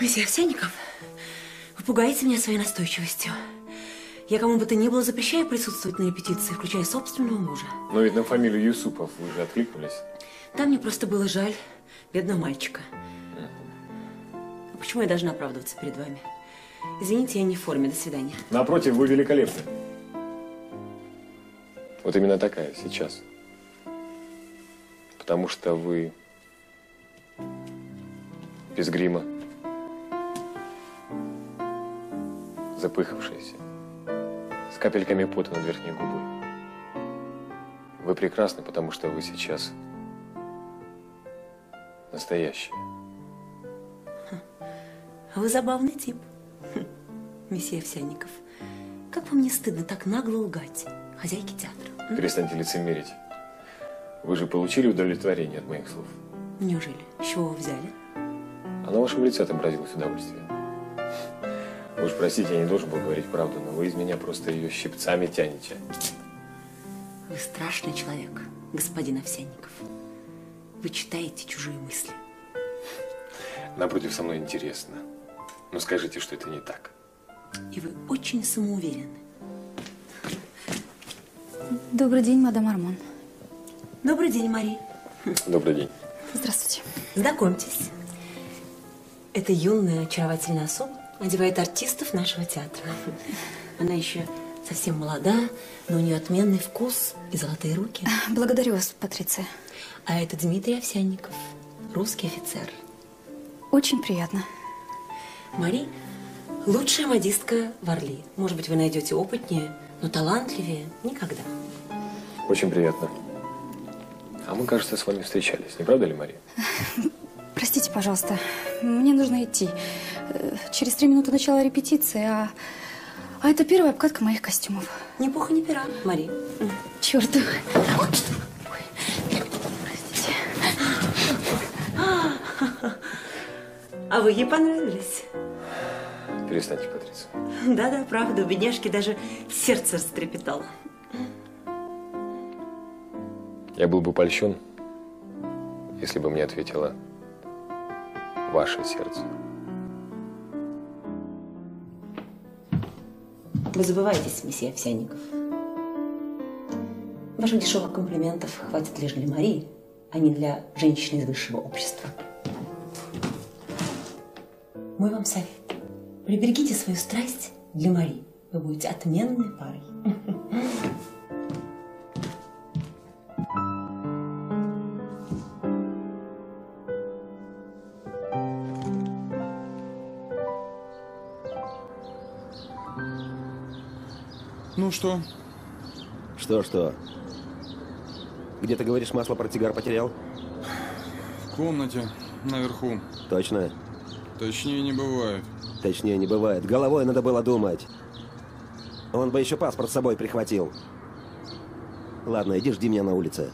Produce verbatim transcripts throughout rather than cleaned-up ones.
Месье Овсянников, вы пугаете меня своей настойчивостью. Я кому бы то ни было запрещаю присутствовать на репетиции, включая собственного мужа. Но ведь на фамилию Юсупов вы же откликнулись. Да, мне просто было жаль бедного мальчика. А почему я должна оправдываться перед вами? Извините, я не в форме. До свидания. Напротив, вы великолепны. Вот именно такая сейчас. Потому что вы без грима, запыхавшаяся, с капельками пота над верхней губой. Вы прекрасны, потому что вы сейчас настоящие. А вы забавный тип, месье Овсянников. Как вам не стыдно так нагло лгать хозяйке театра? Перестаньте лицемерить. Вы же получили удовлетворение от моих слов. Неужели? С чего вы взяли? А на вашем лице отобразилось удовольствие. Вы уж простите, я не должен был говорить правду, но вы из меня просто ее щипцами тянете. Вы страшный человек, господин Овсянников. Вы читаете чужие мысли. Напротив, со мной интересно. Но скажите, что это не так. И вы очень самоуверены. Добрый день, мадам Армон. Добрый день, Мари. Добрый день. Здравствуйте. Знакомьтесь. Это юная, очаровательная особа одевает артистов нашего театра. Она еще совсем молода, но у нее отменный вкус и золотые руки. Благодарю вас, Патриция. А это Дмитрий Овсянников, русский офицер. Очень приятно. Мари – лучшая модистка в Орли. Может быть, вы найдете опытнее, но талантливее никогда. Очень приятно. А мы, кажется, с вами встречались. Не правда ли, Мария? Простите, пожалуйста, мне нужно идти. Через три минуты начала репетиции, а, а это первая обкатка моих костюмов. Ни пуха, ни пера, Мари. Черт. Простите. А вы ей понравились? Перестаньте, Патриция. Да-да, правда, у бедняжки даже сердце растрепетало. Я был бы польщен, если бы мне ответило ваше сердце. Вы забываетесь, месье Овсянников. Ваших дешевых комплиментов хватит лишь для Марии, а не для женщины из высшего общества. Мой вам совет. Приберегите свою страсть для Марии. Вы будете отменной парой. Ну что? Что-что? Где ты говоришь, масло портсигар потерял? В комнате, наверху. Точно? Точнее не бывает. Точнее не бывает. Головой надо было думать. Он бы еще паспорт с собой прихватил. Ладно, иди жди меня на улице.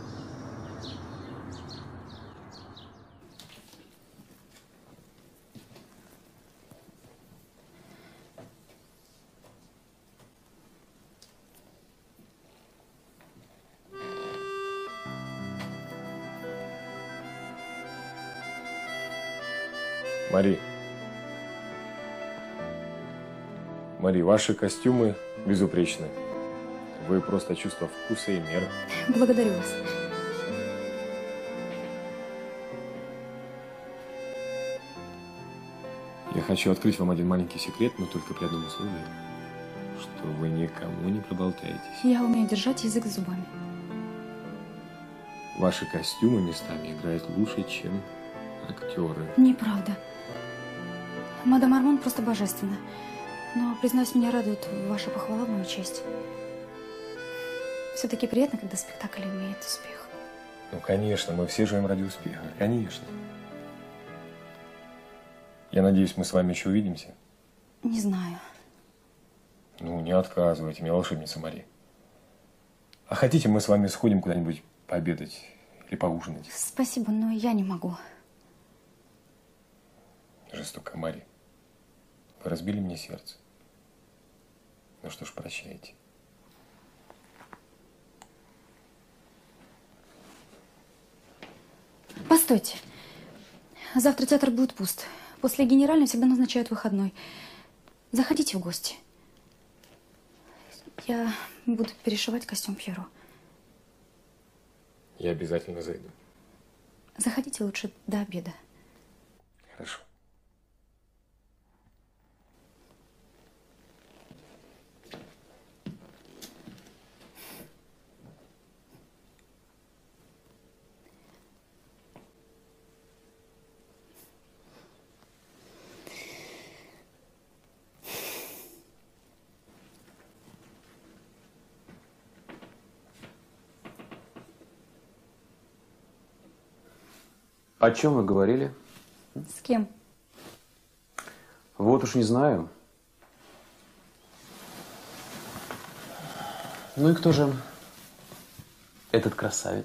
Мари. Мари, ваши костюмы безупречны. Вы просто чувство вкуса и меры. Благодарю вас. Я хочу открыть вам один маленький секрет, но только при одном условии, что вы никому не проболтаетесь. Я умею держать язык за зубами. Ваши костюмы местами играют лучше, чем актеры. Неправда. Мадам Армон просто божественна. Но, признаюсь, меня радует ваша похвала в мою честь. Все-таки приятно, когда спектакль имеет успех. Ну, конечно, мы все живем ради успеха. Конечно. Я надеюсь, мы с вами еще увидимся. Не знаю. Ну, не отказывайте мне, волшебница Мари. А хотите, мы с вами сходим куда-нибудь пообедать или поужинать? Спасибо, но я не могу. Жестокая Мари. Вы разбили мне сердце. Ну что ж, прощайте. Постойте. Завтра театр будет пуст. После генеральной всегда назначают выходной. Заходите в гости. Я буду перешивать костюм Пьеро. Я обязательно зайду. Заходите лучше до обеда. Хорошо. О чем вы говорили? С кем? Вот уж не знаю. Ну и кто же этот красавец?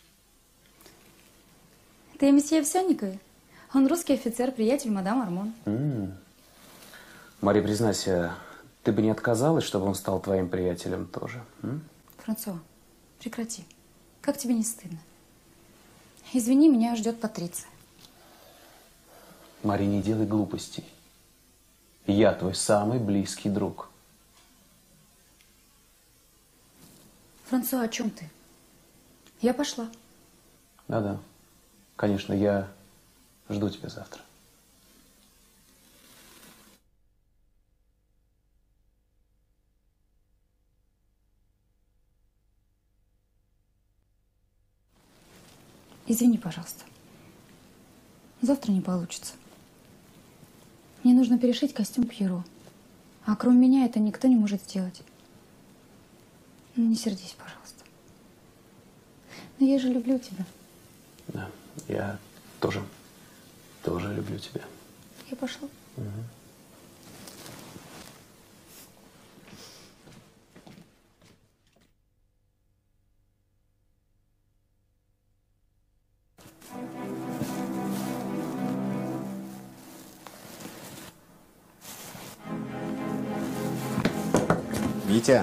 Это месье Овсянниковый. Он русский офицер, приятель мадам Армон. М-м. Мария, признайся, ты бы не отказалась, чтобы он стал твоим приятелем тоже? М? Франсуа, прекрати. Как тебе не стыдно? Извини, меня ждет Патриция. Мария, не делай глупостей. Я твой самый близкий друг. Франсуа, о чем ты? Я пошла. Да-да. Конечно, я жду тебя завтра. Извини, пожалуйста. Завтра не получится. Мне нужно перешить костюм Пьеро. А кроме меня это никто не может сделать. Ну, не сердись, пожалуйста. Но я же люблю тебя. Да, я тоже, тоже люблю тебя. Я пошла. Угу. Витя.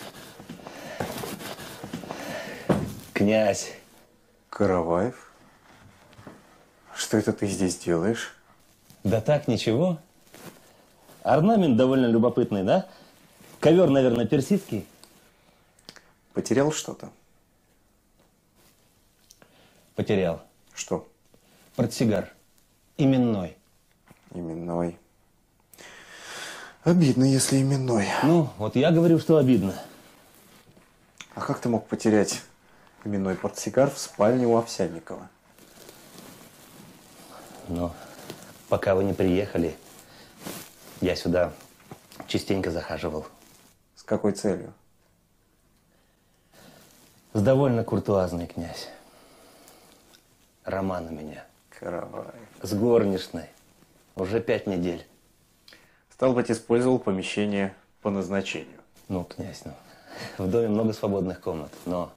Князь. Караваев. Что это ты здесь делаешь? Да так, ничего. Орнамент довольно любопытный, да? Ковер, наверное, персидский. Потерял что-то? Потерял. Что? Портсигар. Именной. Именной. Обидно, если именной. Ну, вот я говорю, что обидно. А как ты мог потерять именной портсигар в спальне у Овсянникова? Ну, пока вы не приехали, я сюда частенько захаживал. С какой целью? С довольно куртуазный князь. Роман у меня. Караваев. С горничной. Уже пять недель. Стал быть, использовал помещение по назначению. Ну, князь, ну, в доме много свободных комнат, но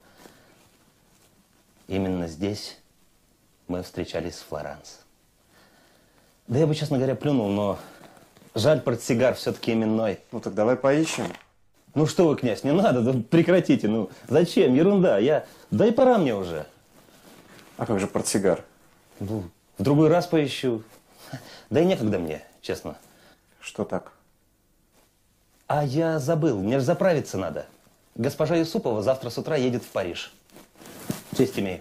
именно здесь мы встречались с Флоранс. Да я бы, честно говоря, плюнул, но жаль, портсигар все-таки именной. Ну так давай поищем. Ну что вы, князь, не надо, да прекратите, ну зачем, ерунда, я, да и пора мне уже. А как же портсигар? Ну, в другой раз поищу, да и некогда мне, честно. Что так? А я забыл, мне же заправиться надо. Госпожа Юсупова завтра с утра едет в Париж. Честь имею.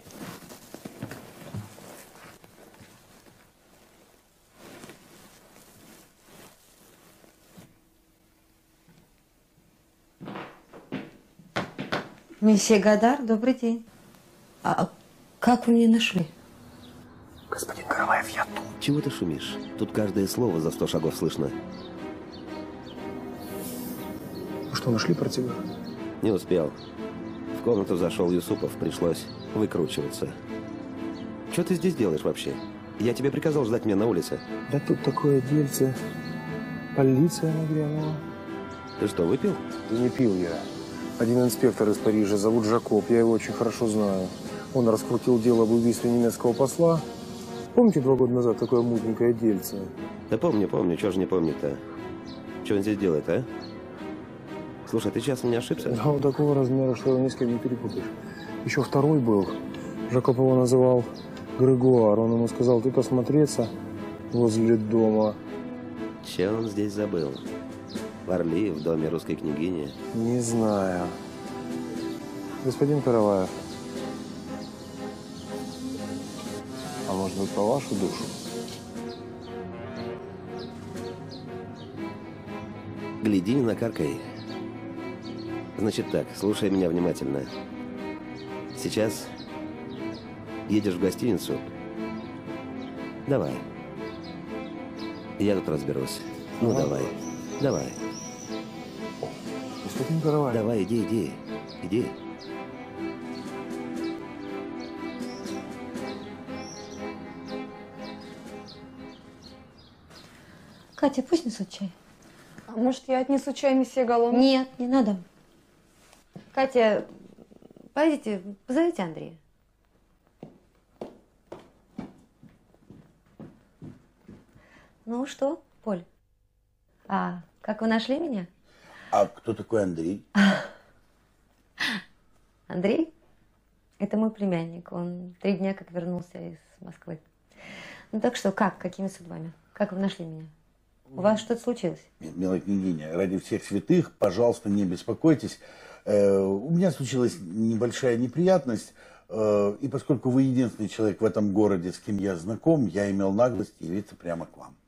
Месье Гадар, добрый день. А как вы меня нашли? Господин Караваев, я тут. Чего ты шумишь? Тут каждое слово за сто шагов слышно. Вы что, нашли портсигар? Не успел. В комнату зашел Юсупов, пришлось выкручиваться. Что ты здесь делаешь вообще? Я тебе приказал ждать меня на улице. Да тут такое дельце. Полиция нагрянула. Ты что, выпил? Да не пил я. Один инспектор из Парижа, зовут Жакоб, я его очень хорошо знаю. Он раскрутил дело об убийстве немецкого посла. Помните, два года назад такое мутненькое дельце? Да помню, помню. Чего же не помнить-то? Что он здесь делает, а? Слушай, ты честно не ошибся? Да, вот такого размера, что его ни с кем не перепутаешь. Еще второй был. Жакоб его называл Грегуар. Он ему сказал, ты посмотреться, возле дома. Че он здесь забыл? В Орли, в доме русской княгини? Не знаю. Господин Караваев, а может быть, по вашу душу? Гляди, не накаркай. Значит так, слушай меня внимательно. Сейчас едешь в гостиницу. Давай. Я тут разберусь. Ну, давай. Давай. Господин Караваев. Давай, иди, иди. Иди. Катя, пусть несут чай. А может, я отнесу чай месье Галлону? Нет, не надо. Катя, пойдите, позовите Андрея. Ну что, Поль? А как вы нашли меня? А кто такой Андрей? Андрей? Это мой племянник. Он три дня как вернулся из Москвы. Ну так что, как? Какими судьбами? Как вы нашли меня? У вас что-то случилось? Нет, милая княгиня, ради всех святых, пожалуйста, не беспокойтесь. Э, у меня случилась небольшая неприятность. Э, и поскольку вы единственный человек в этом городе, с кем я знаком, я имел наглость явиться прямо к вам.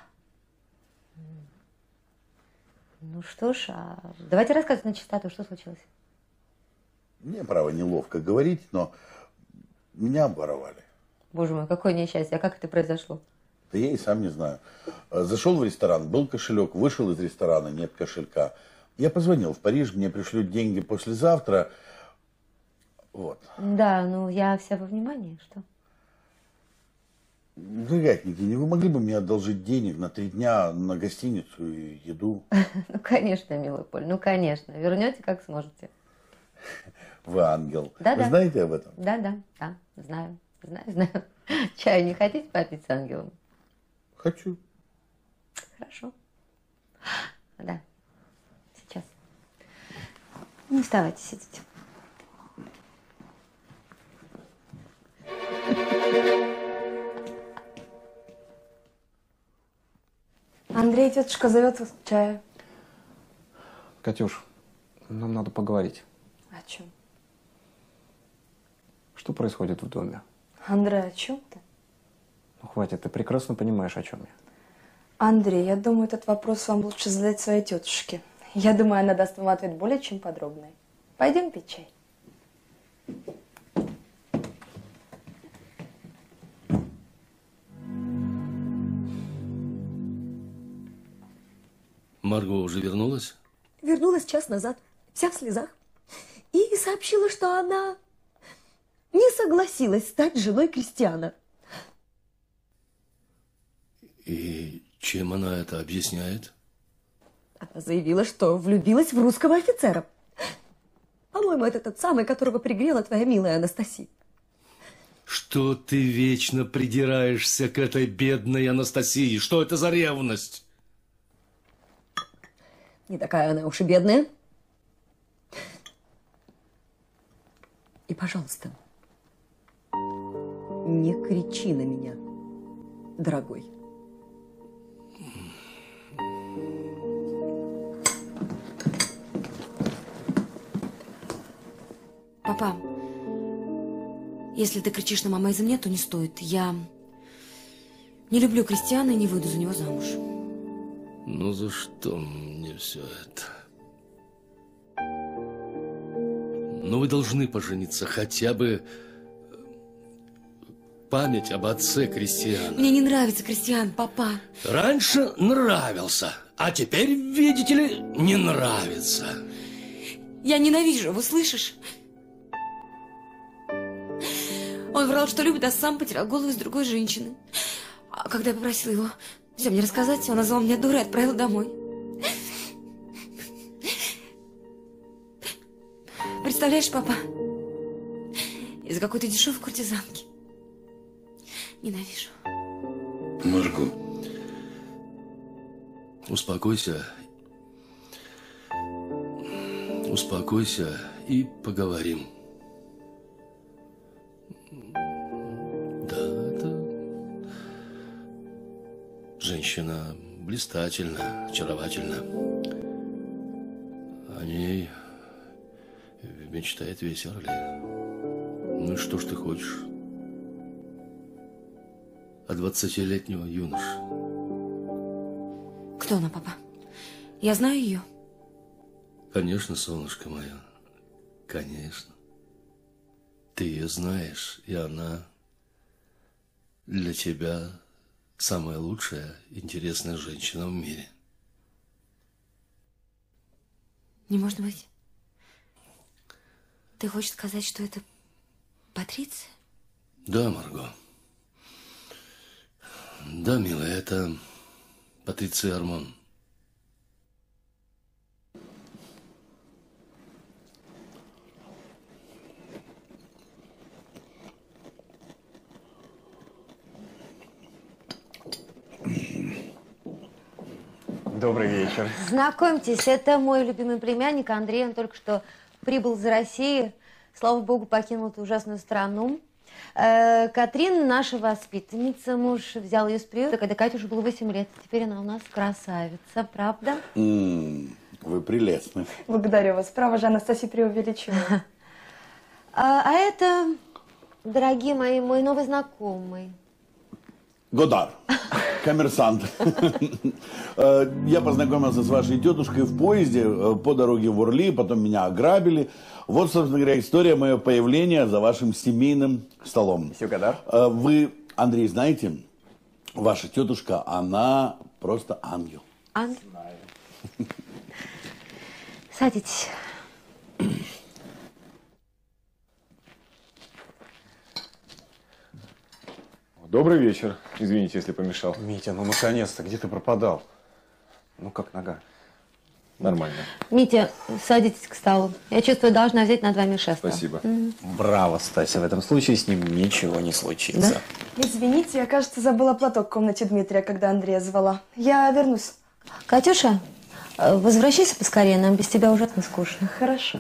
Ну что ж, а давайте рассказывать на чистоту, что случилось. Мне, право, неловко говорить, но меня обворовали. Боже мой, какое несчастье. А как это произошло? Да я и сам не знаю. Зашел в ресторан, был кошелек, вышел из ресторана, нет кошелька. Я позвонил в Париж, мне пришлют деньги послезавтра. Вот. Да, ну я вся во внимании, что? Дорогая княгиня, вы могли бы мне одолжить денег на три дня на гостиницу и еду? Ну, конечно, милый Поль, ну, конечно. Вернете, как сможете. Вы ангел. Да, вы да. знаете об этом? Да, да, да, знаю, знаю, знаю. Чай не хотите попить с ангелом? Хочу. Хорошо. Да, сейчас. Не вставайте, сидите. Андрей, тетушка зовет вас к чаю. Катюш, нам надо поговорить. О чем? Что происходит в доме? Андрей, о чем ты? Ну, хватит, ты прекрасно понимаешь, о чем я. Андрей, я думаю, этот вопрос вам лучше задать своей тетушке. Я думаю, она даст вам ответ более чем подробный. Пойдем пить чай. Марго уже вернулась? Вернулась час назад, вся в слезах. И сообщила, что она не согласилась стать женой Кристиана. И чем она это объясняет? Она заявила, что влюбилась в русского офицера. По-моему, это тот самый, которого пригрела твоя милая Анастасия. Что ты вечно придираешься к этой бедной Анастасии? Что это за ревность? Не такая она уж и бедная. И, пожалуйста, не кричи на меня, дорогой. Папа, если ты кричишь на мама из-за меня, то не стоит. Я не люблю Кристиана и не выйду за него замуж. Ну за что мне все это? Ну вы должны пожениться, хотя бы память об отце Кристиана. Мне не нравится Кристиан, папа. Раньше нравился, а теперь, видите ли, не нравится. Я ненавижу его, слышишь? Он врал, что любит, а сам потерял голову с другой женщиной. А когда я попросила его все мне рассказать, он назвал меня дурой и отправил домой. Представляешь, папа? Из-за какой-то дешевой куртизанки. Ненавижу. Марго, успокойся. Успокойся и поговорим. Да, да. женщина блистательна, очаровательна. О ней мечтает весь Орле. Ну и что ж ты хочешь? От двадцатилетнего юноши. Кто она, папа? Я знаю ее. Конечно, солнышко мое. Конечно. Ты ее знаешь, и она для тебя самая лучшая, интересная женщина в мире. Не может быть. Ты хочешь сказать, что это Патриция? Да, Марго. Да, милая, это Патриция Армон. Добрый вечер. Знакомьтесь, это мой любимый племянник Андрей. Он только что прибыл из России. Слава богу, покинул эту ужасную страну. Э, Катрин наша воспитанница. Муж взял ее с приюта, когда Кате уже было восемь лет. Теперь она у нас красавица, правда? М, Вы прелестны. Благодарю вас. Право же, Анастасия преувеличивает. А, а это, дорогие мои, мой новый знакомый. Годар, коммерсант. Э, Я познакомился с вашей тетушкой в поезде э, по дороге в Орли, потом меня ограбили. Вот, собственно говоря, история моего появления за вашим семейным столом. Месье Годар. Э, Вы, Андрей, знаете, ваша тетушка, она просто ангел. Ангел? Садитесь. Добрый вечер. Извините, если помешал. Митя, ну наконец-то, где ты пропадал? Ну как нога? Нормально. Митя, садитесь к столу. Я чувствую, должна взять над вами шефство. Спасибо. Мгм. Браво, Стася, в этом случае с ним ничего не случится. Извините, я, кажется, забыла платок в комнате Дмитрия, когда Андрея звала. Я вернусь. Катюша, э, возвращайся поскорее, нам без тебя ужасно скучно. Хорошо.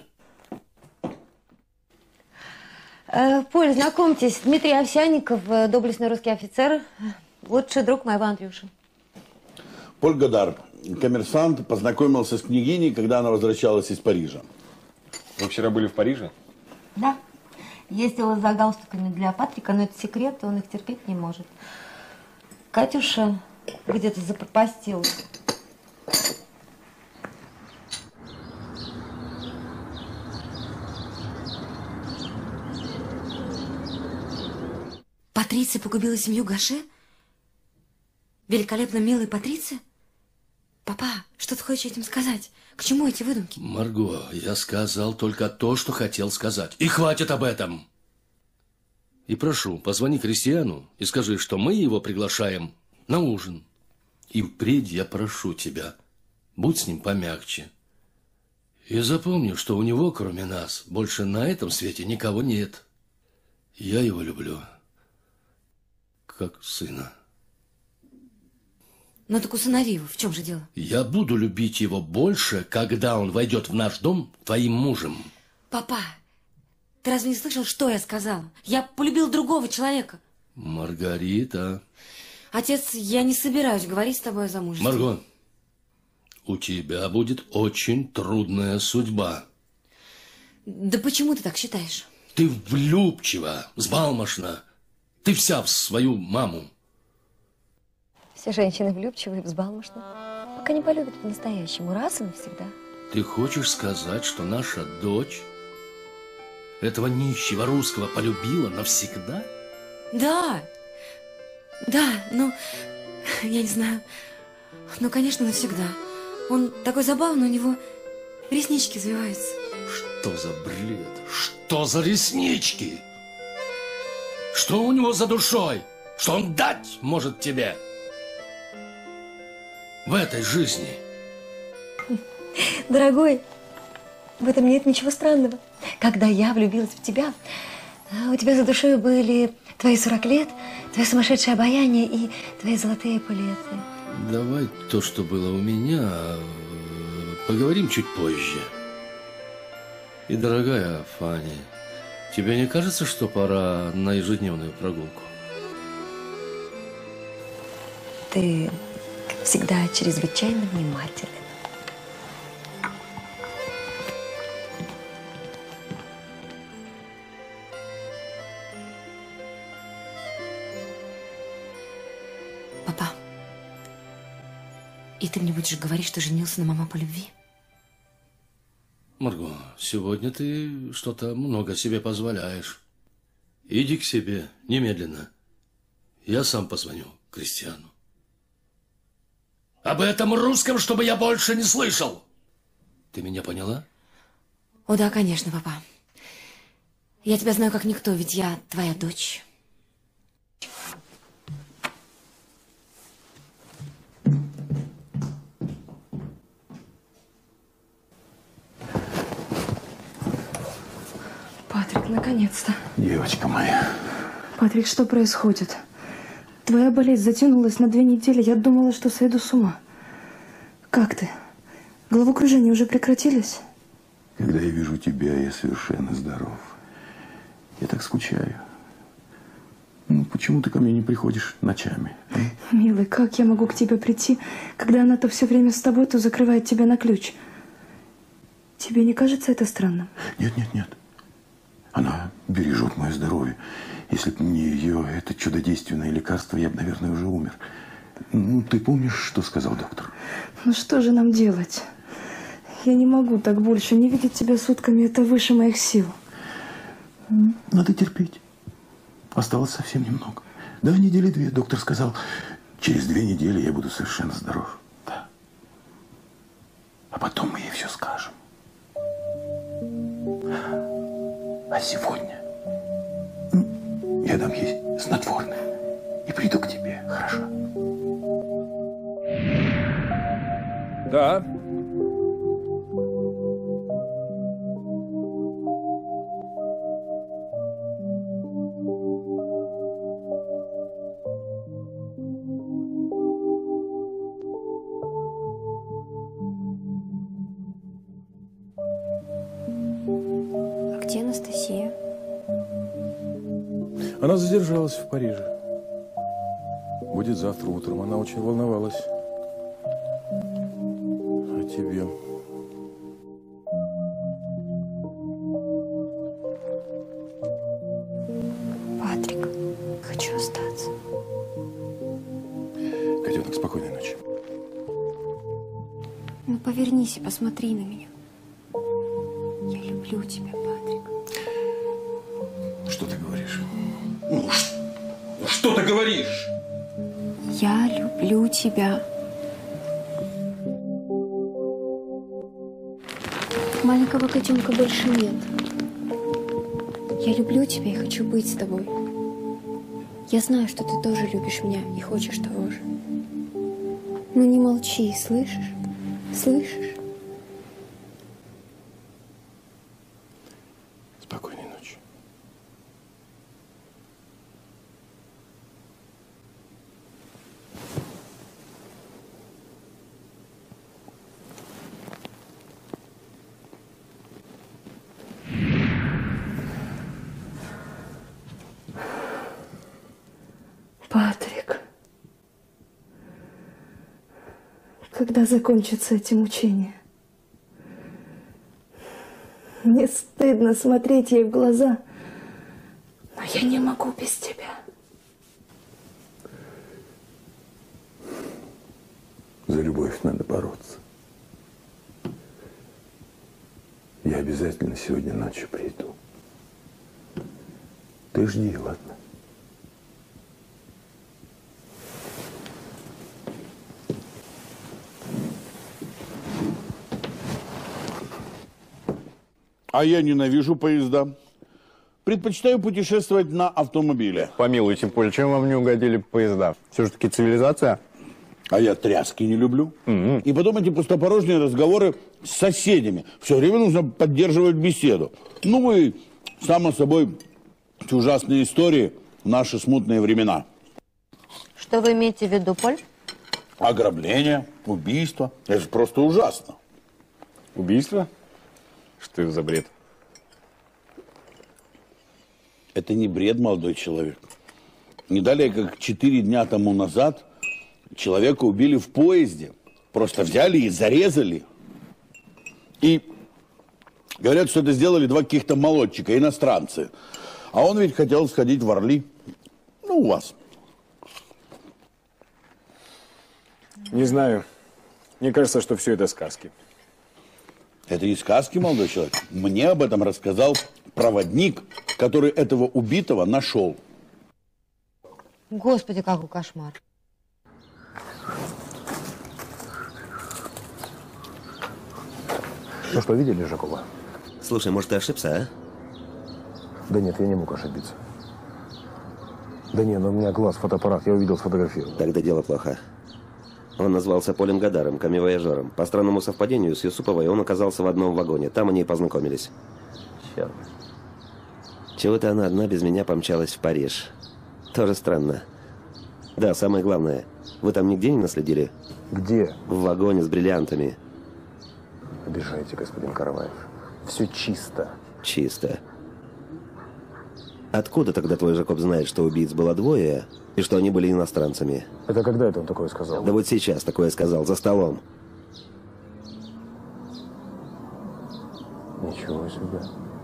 Э, Поль, знакомьтесь, Дмитрий Овсянников, э, доблестный русский офицер, лучший друг моего Андрюши. Поль Годар, коммерсант, познакомился с княгиней, когда она возвращалась из Парижа. Вы вчера были в Париже? Да, ездила за галстуками для Патрика, но это секрет, он их терпеть не может. Катюша где-то запропастилась. Патриция погубила семью Гаше? Великолепно милая Патриция? Папа, что ты хочешь этим сказать? К чему эти выдумки? Марго, я сказал только то, что хотел сказать. И хватит об этом. И прошу, позвони Кристиану и скажи, что мы его приглашаем на ужин. И впредь я прошу тебя, будь с ним помягче. И запомни, что у него, кроме нас, больше на этом свете никого нет. Я его люблю, как сына. Ну так усынови его, в чем же дело? Я буду любить его больше, когда он войдет в наш дом твоим мужем. Папа, ты разве не слышал, что я сказала? Я полюбил другого человека. Маргарита. Отец, я не собираюсь говорить с тобой о замужестве. Марго, у тебя будет очень трудная судьба. Да почему ты так считаешь? Ты влюбчива, взбалмошна. Ты вся в свою маму. Все женщины влюбчивые, взбалмошны. Пока не полюбят по-настоящему, раз и навсегда. Ты хочешь сказать, что наша дочь этого нищего русского полюбила навсегда? Да, да, ну, я не знаю. Ну, конечно, навсегда. Он такой забавный, у него реснички завиваются. Что за бред? Что за реснички? Что у него за душой? Что он дать может тебе в этой жизни? Дорогой, в этом нет ничего странного. Когда я влюбилась в тебя, у тебя за душой были твои сорок лет, твое сумасшедшее обаяние и твои золотые эполеты. Давай то, что было у меня, поговорим чуть позже. И, дорогая Фанни, тебе не кажется, что пора на ежедневную прогулку? Ты всегда чрезвычайно внимателен. Папа, и ты мне будешь говорить, что женился на мама по любви? Марго, сегодня ты что-то много себе позволяешь. Иди к себе немедленно. Я сам позвоню Кристиану. Об этом русском, чтобы я больше не слышал. Ты меня поняла? О, да, конечно, папа. Я тебя знаю как никто, ведь я твоя дочь. Патрик, наконец-то. Девочка моя. Патрик, что происходит? Твоя болезнь затянулась на две недели. Я думала, что сойду с ума. Как ты? Головокружения уже прекратились? Когда я вижу тебя, я совершенно здоров. Я так скучаю. Ну, почему ты ко мне не приходишь ночами? А? Милый, как я могу к тебе прийти, когда она то все время с тобой, то закрывает тебя на ключ? Тебе не кажется это странным? Нет, нет, нет. Она бережет мое здоровье. Если бы не ее это чудодейственное лекарство, я бы, наверное, уже умер. Ну, ты помнишь, что сказал доктор? Ну, что же нам делать? Я не могу так больше. Не видеть тебя сутками – это выше моих сил. Надо терпеть. Осталось совсем немного. Да, недели две. Доктор сказал, через две недели я буду совершенно здоров. Да. А потом мы ей все скажем. А сегодня я дам ей снотворное и приду к тебе, хорошо? Да. Где Анастасия? Она задержалась в Париже. Будет завтра утром. Она очень волновалась о тебе. Патрик, хочу остаться. Котенок, спокойной ночи. Ну, повернись и посмотри на меня. Я люблю тебя, Патрик. Что ты говоришь? Ну, ну что ты говоришь? Я люблю тебя. Маленького котенка больше нет. Я люблю тебя и хочу быть с тобой. Я знаю, что ты тоже любишь меня и хочешь того же. Ну не молчи, слышишь? Слышишь? Спокойной ночи. Патрик, когда закончатся эти мучения? Мне стыдно смотреть ей в глаза, но я не могу без тебя. За любовь надо бороться. Я обязательно сегодня ночью приду. Ты жди, ладно? А я ненавижу поезда. Предпочитаю путешествовать на автомобиле. Помилуйте, Поль, чем вам не угодили поезда? Все же таки цивилизация. А я тряски не люблю. Mm-hmm. И потом эти пустопорожние разговоры с соседями. Все время нужно поддерживать беседу. Ну и, само собой, эти ужасные истории в наши смутные времена. Что вы имеете в виду, Поль? Ограбление, убийство. Это же просто ужасно. Убийство? Что это за бред? Это не бред, молодой человек. Не далее, как четыре дня тому назад Человека убили в поезде. Просто взяли и зарезали. И говорят, что это сделали два каких-то молодчика, иностранцы. А он ведь хотел сходить в Орли. Ну, у вас. Не знаю. Мне кажется, что все это сказки. Это и сказки, молодой человек. Мне об этом рассказал проводник, который этого убитого нашел. Господи, какой кошмар. Ну что, видели Жакова? Слушай, может, ты ошибся, а? Да нет, я не мог ошибиться. Да не, ну у меня глаз, фотоаппарат, я увидел, сфотографировал. Тогда дело плохо. Он назвался Полем Гадаром, камевояжером. По странному совпадению с Юсуповой он оказался в одном вагоне. Там они и познакомились. Черт. Чего-то она одна без меня помчалась в Париж. Тоже странно. Да, самое главное. Вы там нигде не наследили? Где? В вагоне с бриллиантами. Обижаете, господин Караваев. Все чисто. Чисто. Откуда тогда твой Жакоб знает, что убийц было двое, и что они были иностранцами? Это когда это он такое сказал? Да вот сейчас такое сказал, за столом. Ничего себе.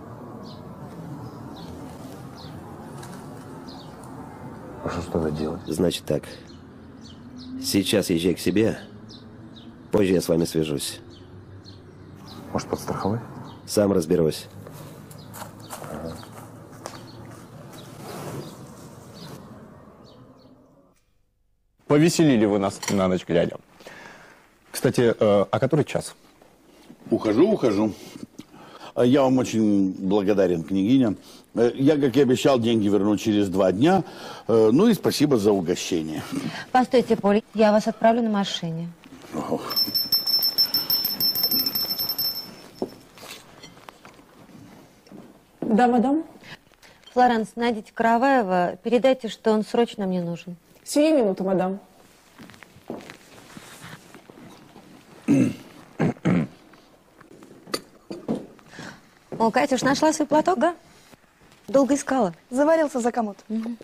А что тогда делать? Значит так. Сейчас езжай к себе. Позже я с вами свяжусь. Может, подстраховать? Сам разберусь. Ага. Повеселили вы нас на ночь глядя. Кстати, э, а который час? Ухожу, ухожу. Я вам очень благодарен, княгиня. Я, как и обещал, деньги верну через два дня. Ну и спасибо за угощение. Постойте, Поль, я вас отправлю на машине. Ох. Да, мадам? Флоранс, найдите Караваева, передайте, что он срочно мне нужен. Сию минуту, мадам. О, Катюш, нашла свой платок? Да. Долго искала. Заварился за комод. Угу.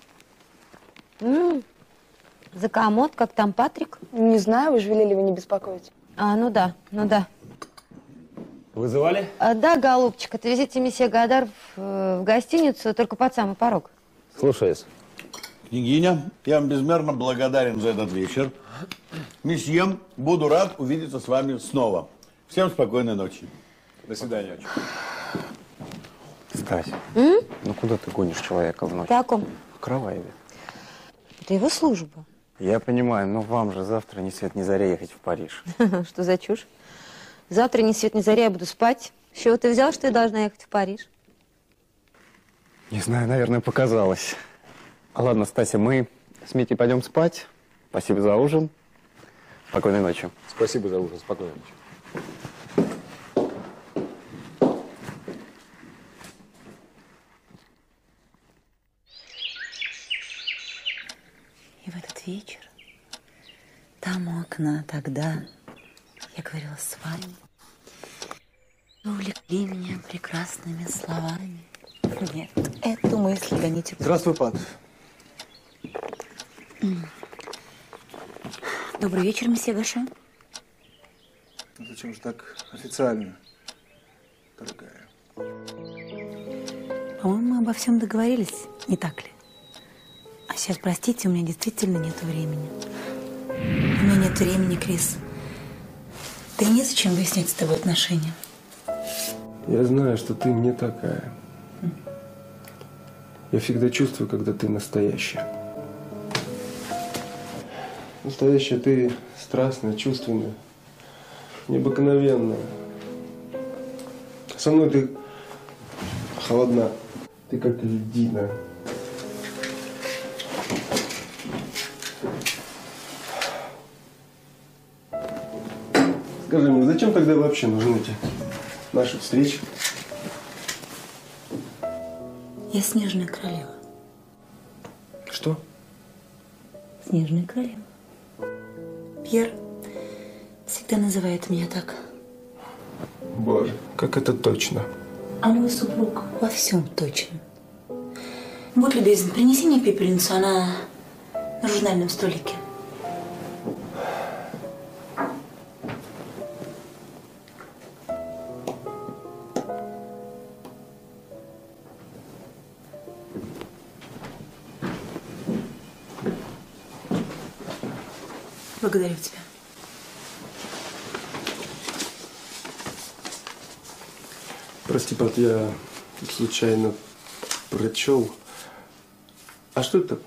М-м. За комод, как там Патрик? Не знаю, вы же велели его не беспокоить. А, ну да, ну да. Вызывали? А, да, голубчик, отвезите месье Гадар в, в гостиницу, только под самый порог. Слушаюсь. Княгиня, я вам безмерно благодарен за этот вечер. Месье, буду рад увидеться с вами снова. Всем спокойной ночи. До свидания. Стась, М? ну куда ты гонишь человека в ночь? В каком? В Караваеве. Это его служба. Я понимаю, но вам же завтра ни свет ни заря ехать в Париж. Что за чушь? Завтра ни свет ни заря я буду спать. С чего ты взял, что я должна ехать в Париж? Не знаю, наверное, показалось. Ладно, Стася, мы с Митей пойдем спать. Спасибо за ужин. Спокойной ночи. Спасибо за ужин. Спокойной ночи. И в этот вечер, там у окна, тогда я говорила с вами, вы увлекли меня прекрасными словами. Нет, эту мысль гоните. Здравствуй, пан. Добрый вечер, месье Гаша. Зачем же так официально, дорогая? По-моему, мы обо всем договорились, не так ли? А сейчас, простите, у меня действительно нет времени. У меня нет времени, Крис. Да и незачем выяснять с тобой отношения. Я знаю, что ты не такая. Я всегда чувствую, когда ты настоящая. Настоящая ты страстная, чувственная, необыкновенная. Со мной ты холодна. Ты как льдина. Скажи мне, зачем тогда вообще нужны эти наши встречи? Я снежная королева. Что? Снежная королева. Пьер всегда называет меня так. Боже, как это точно. А мой супруг во всем точен. Будь любезен, принеси мне пепельницу, она на журнальном столике. Благодарю тебя. Прости, Пат, я случайно прочел. А что это?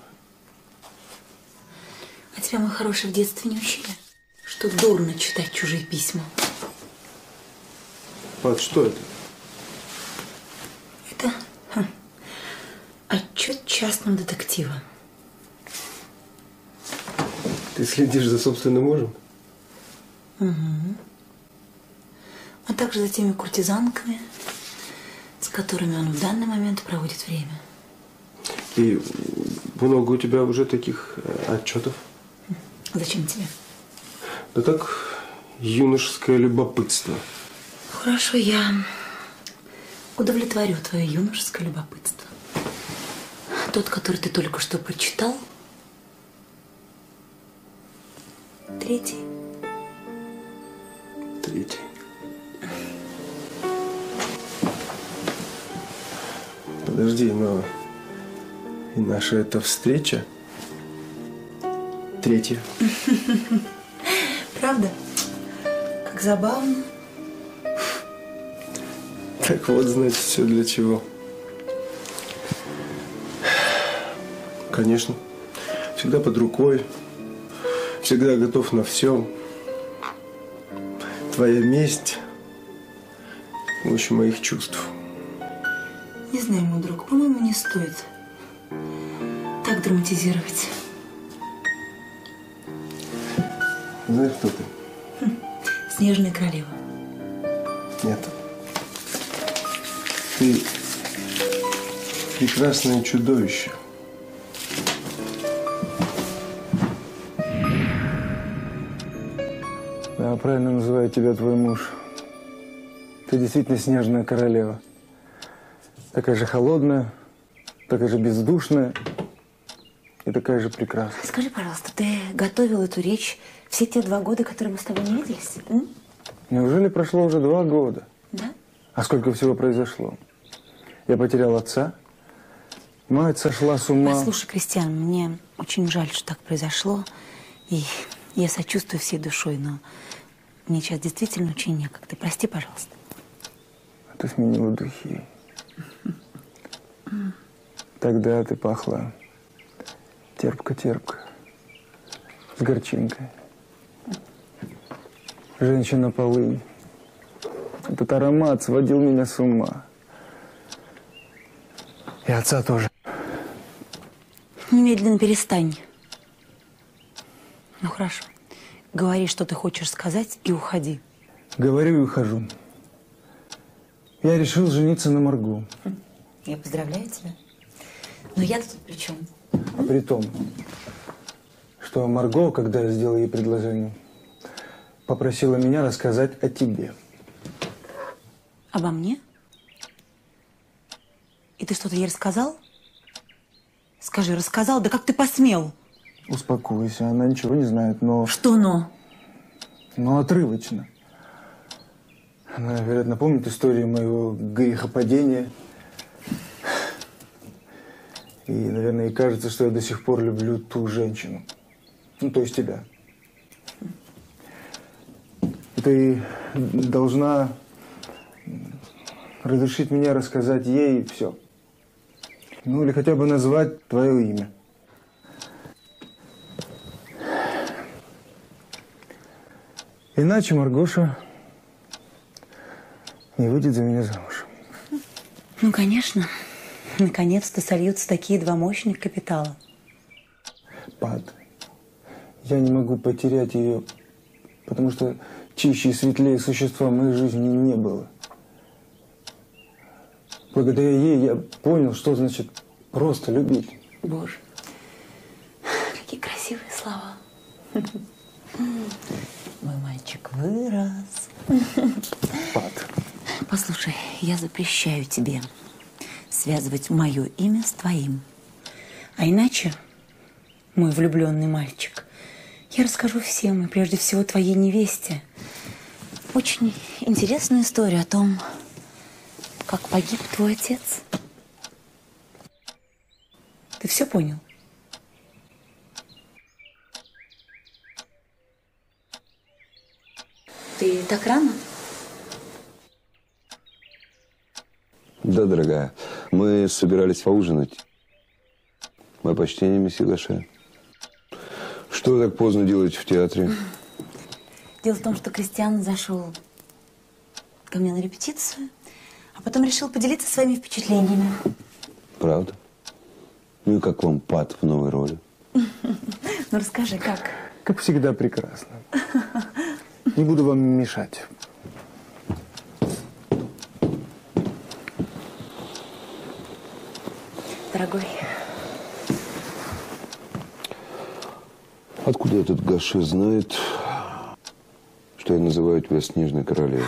А тебя, мой хороший, в детстве не учили, что дурно читать чужие письма? Пат, что это? Это хм, отчет частного детектива. Ты следишь за собственным мужем? Угу. А также за теми куртизанками, с которыми он в данный момент проводит время. И много у тебя уже таких отчетов? Зачем тебе? Да так, юношеское любопытство. Хорошо, я удовлетворю твое юношеское любопытство. Тот, который ты только что прочитал, третий. Третий. Подожди, но и наша эта встреча третья. Правда? Как забавно. Так вот, значит, все для чего. Конечно. Всегда под рукой. Всегда готов на все. Твоя месть лучше моих чувств. Не знаю, мой друг, по-моему, не стоит так драматизировать. Знаешь, кто ты? Снежная королева. Нет. Ты прекрасное чудовище. Да, правильно называет тебя твой муж. Ты действительно снежная королева. Такая же холодная, такая же бездушная и такая же прекрасная. Скажи, пожалуйста, ты готовил эту речь все те два года, которые мы с тобой не виделись? М? Неужели прошло уже два года? Да. А сколько всего произошло? Я потерял отца, мать сошла с ума. Послушай, Кристиан, мне очень жаль, что так произошло. И я сочувствую всей душой, но мне сейчас действительно очень некогда. Прости, пожалуйста. А ты сменила духи. Тогда ты пахла терпко-терпко, с горчинкой. Женщина-полынь. Этот аромат сводил меня с ума. И отца тоже. Немедленно перестань. Ну хорошо. Говори, что ты хочешь сказать, и уходи. Говорю и ухожу. Я решил жениться на Марго. Я поздравляю тебя. Но я-то тут при чем? А при том, что Марго, когда я сделал ей предложение, попросила меня рассказать о тебе. Обо мне? И ты что-то ей рассказал? Скажи, рассказал? Да как ты посмел? Успокойся, она ничего не знает, но... Что но? Но отрывочно. Она, вероятно, помнит историю моего грехопадения. И, наверное, ей кажется, что я до сих пор люблю ту женщину. Ну, то есть тебя. И ты должна разрешить мне рассказать ей все. Ну, или хотя бы назвать твое имя. Иначе Маргоша не выйдет за меня замуж. Ну, конечно. Наконец-то сольются такие два мощных капитала. Пат, я не могу потерять ее, потому что чище и светлее существа в моей жизни не было. Благодаря ей я понял, что значит просто любить. Боже, какие красивые слова. Мой мальчик вырос. Пат. Послушай, я запрещаю тебе связывать мое имя с твоим. А иначе, мой влюбленный мальчик, я расскажу всем, и прежде всего твоей невесте, очень интересную историю о том, как погиб твой отец. Ты все понял? Ты так рано? Да, дорогая. Мы собирались поужинать. Мое почтение, месье Гаше. Что вы так поздно делаете в театре? Дело в том, что Кристиан зашел ко мне на репетицию, а потом решил поделиться своими впечатлениями. Правда? Ну и как вам Пат в новой роли? Ну, расскажи, как? Как всегда, прекрасно. Не буду вам мешать. Дорогой. Откуда этот Гаше знает, что я называю тебя Снежной Королевой?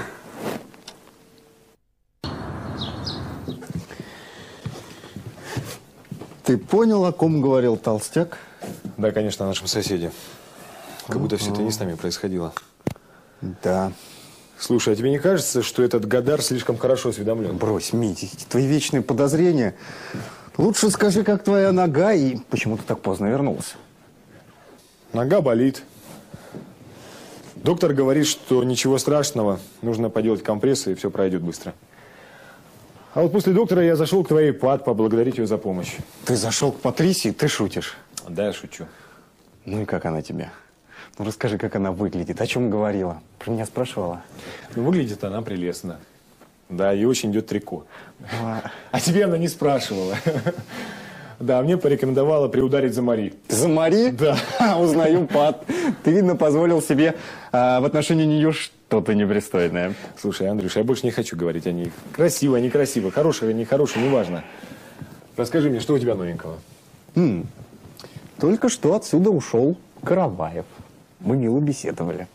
Ты понял, о ком говорил толстяк? Да, конечно, о нашем соседе. Как будто все это не с нами происходило. Да. Слушай, а тебе не кажется, что этот Гадар слишком хорошо осведомлен? Брось, Митя, твои вечные подозрения. Лучше скажи, как твоя нога и почему ты так поздно вернулся? Нога болит. Доктор говорит, что ничего страшного. Нужно поделать компрессы, и все пройдет быстро. А вот после доктора я зашел к твоей Пат поблагодарить ее за помощь. Ты зашел к Патрисии, ты шутишь? Да, я шучу. Ну и как она тебе? Ну расскажи, как она выглядит, о чем говорила. Про меня спрашивала. Ну, выглядит она прелестно. Да, и очень идет трико. А, а тебе она не спрашивала. Да, мне порекомендовала приударить за Мари. За Мари? Да. Узнаю, Пат. Ты, видно, позволил себе а, в отношении нее что-то непристойное. Слушай, Андрюш, я больше не хочу говорить о ней. Красиво, некрасиво, хорошее, нехорошее, неважно. Расскажи мне, что у тебя новенького? М -м. Только что отсюда ушел Караваев. Мы мило беседовали.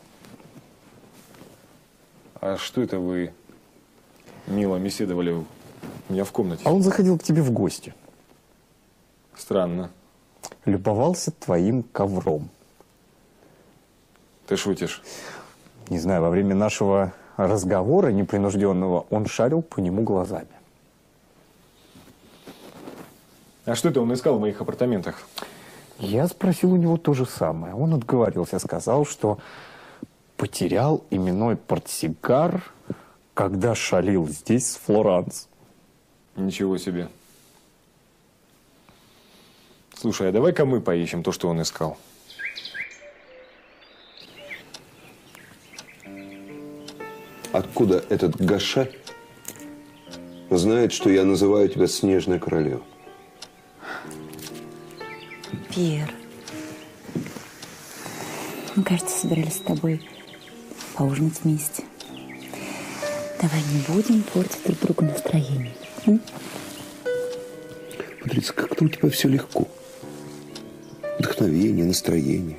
А что это вы мило беседовали у меня в комнате? А он заходил к тебе в гости. Странно. Любовался твоим ковром. Ты шутишь? Не знаю, во время нашего разговора непринужденного он шарил по нему глазами. А что это он искал в моих апартаментах? Я спросил у него то же самое. Он отговорился, сказал, что потерял именной портсигар, когда шалил здесь с Флоранс. Ничего себе. Слушай, а давай-ка мы поищем то, что он искал. Откуда этот Гаше знает, что я называю тебя Снежной Королевой? Пьер, мы, кажется, собирались с тобой поужинать вместе. Давай не будем портить друг другу настроение. М? Патриция, как-то у тебя все легко. Вдохновение, настроение.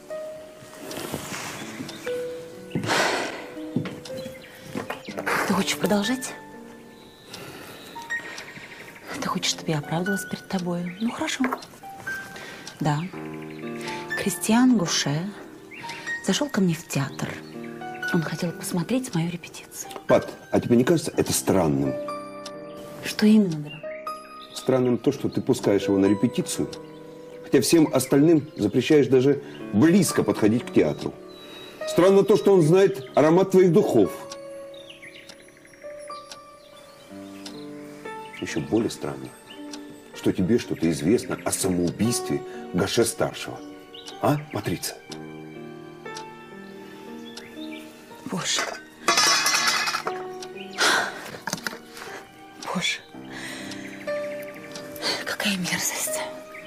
Ты хочешь продолжать? Ты хочешь, чтобы я оправдывалась перед тобой? Ну, хорошо. Да. Кристиан Гаше зашел ко мне в театр. Он хотел посмотреть мою репетицию. Пат, а тебе не кажется это странным? Что именно, дорогой? Странным то, что ты пускаешь его на репетицию, хотя всем остальным запрещаешь даже близко подходить к театру. Странно то, что он знает аромат твоих духов. Еще более странно, что тебе что-то известно о самоубийстве Гаше-старшего. А, Патриция? Боже. Боже. Какая мерзость.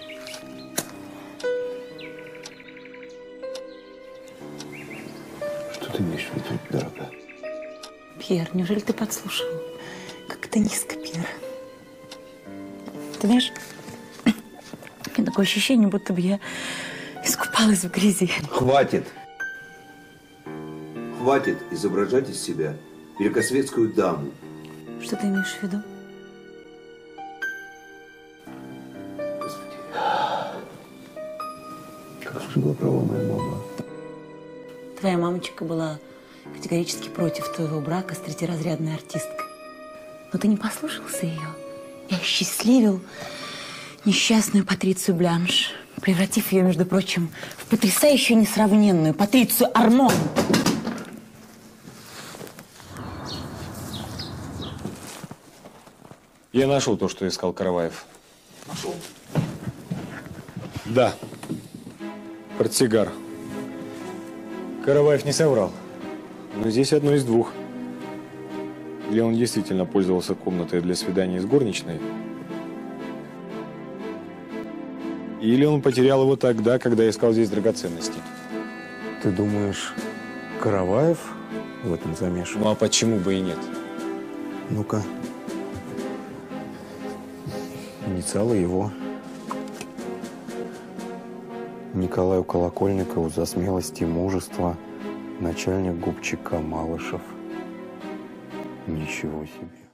Что ты имеешь в виду, дорогая? Пьер, неужели ты подслушал? Как это низко, Пьер. Ты знаешь, у меня такое ощущение, будто бы я искупалась в грязи. Хватит! Хватит изображать из себя великосветскую даму. Что ты имеешь в виду? Господи. Как же была права моя мама. Твоя мамочка была категорически против твоего брака с третьеразрядной артисткой. Но ты не послушался ее и осчастливил несчастную Патрицию Бланш, превратив ее, между прочим, в потрясающую несравненную Патрицию Армон. Я нашел то, что искал Караваев. Нашел? Да. Портсигар. Караваев не соврал. Но здесь одно из двух. Или он действительно пользовался комнатой для свидания с горничной, или он потерял его тогда, когда искал здесь драгоценности. Ты думаешь, Караваев в этом замешан? Ну а почему бы и нет? Ну-ка. Инициалы его. Николаю Колокольникову за смелость и мужество, начальник губчика Малышев. Ничего себе.